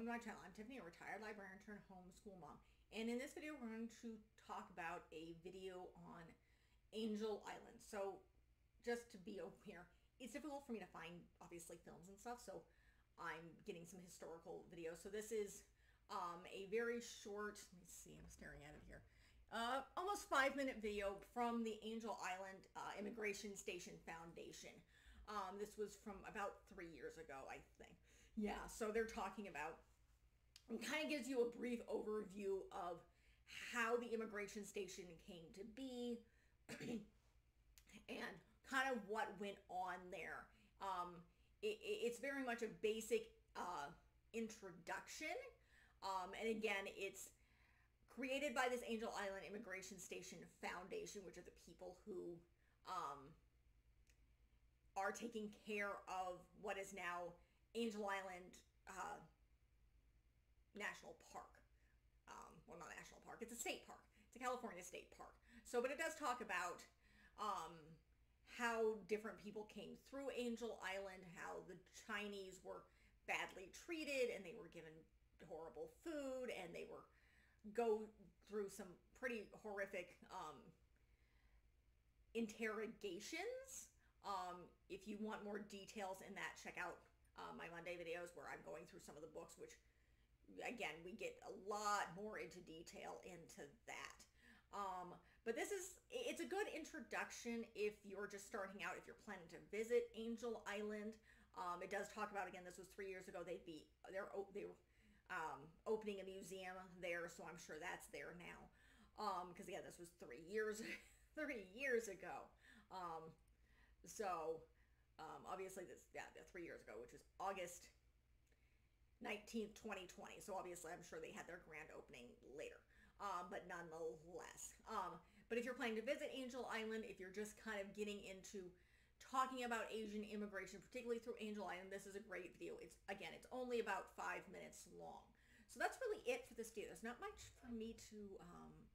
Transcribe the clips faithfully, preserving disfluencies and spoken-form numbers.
to my channel. I'm Tiffany, a retired librarian turned homeschool mom. And in this video, we're going to talk about a video on Angel Island. So just to be open here, it's difficult for me to find, obviously, films and stuff. So I'm getting some historical videos. So this is um, a very short, let me see, I'm staring at it here. Uh, almost five minute video from the Angel Island uh, Immigration Station Foundation. Um, this was from about three years ago, I think. Yeah, so they're talking about, it kind of gives you a brief overview of how the immigration station came to be and kind of what went on there. Um, it, it's very much a basic uh, introduction. Um, and again, it's created by this Angel Island Immigration Station Foundation, which are the people who um, are taking care of what is now Angel Island uh, National Park. Um, well, not National Park, it's a state park. It's a California state park. So, but it does talk about um, how different people came through Angel Island, how the Chinese were badly treated and they were given horrible food and they were go through some pretty horrific um, interrogations. Um, if you want more details in that, check out uh, my Monday videos where I'm going through some of the books, which again, we get a lot more into detail into that. Um, but this is, it's a good introduction if you're just starting out, if you're planning to visit Angel Island. Um, it does talk about, again, this was three years ago, they'd be, they're, they were um, opening a museum there, so I'm sure that's there now. Um, because again, this was three years, three years ago. Um, So, um, obviously, this, yeah, three years ago, which was August nineteenth, twenty twenty. So, obviously, I'm sure they had their grand opening later. Um, but nonetheless. Um, but if you're planning to visit Angel Island, if you're just kind of getting into talking about Asian immigration, particularly through Angel Island, this is a great video. It's, again, it's only about five minutes long. So, that's really it for this video. There's not much for me to um,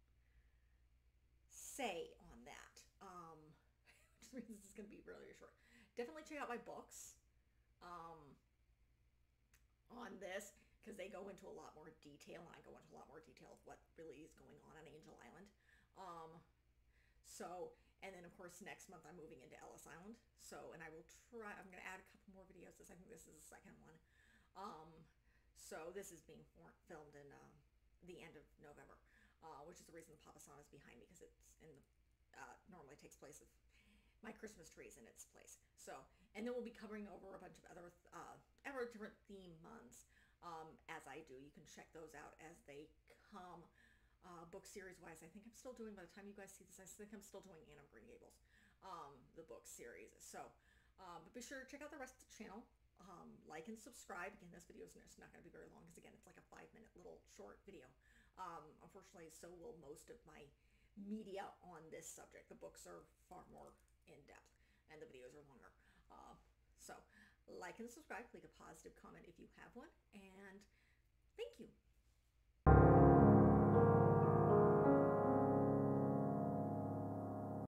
say on that. Um... This is going to be really, really short. Definitely check out my books um, on this because they go into a lot more detail, and I go into a lot more detail of what really is going on on Angel Island. Um, so, and then of course next month I'm moving into Ellis Island. So, and I will try, I'm going to add a couple more videos. This, I think this is the second one. Um, so this is being filmed in uh, the end of November, uh, which is the reason the Papasan is behind me, because it's in the, uh, normally takes place of my Christmas tree is in its place. So, and then we'll be covering over a bunch of other, uh, ever different theme months um, as I do. You can check those out as they come. Uh, book series wise, I think I'm still doing, by the time you guys see this, I think I'm still doing Anne of Green Gables, um, the book series. So, um, but be sure to check out the rest of the channel. Um, like and subscribe. Again, this video is not going to be very long because, again, it's like a five minute little short video. Um, unfortunately, so will most of my media on this subject. The books are far more in depth and the videos are longer. Uh, so like and subscribe, leave a positive comment if you have one, and thank you.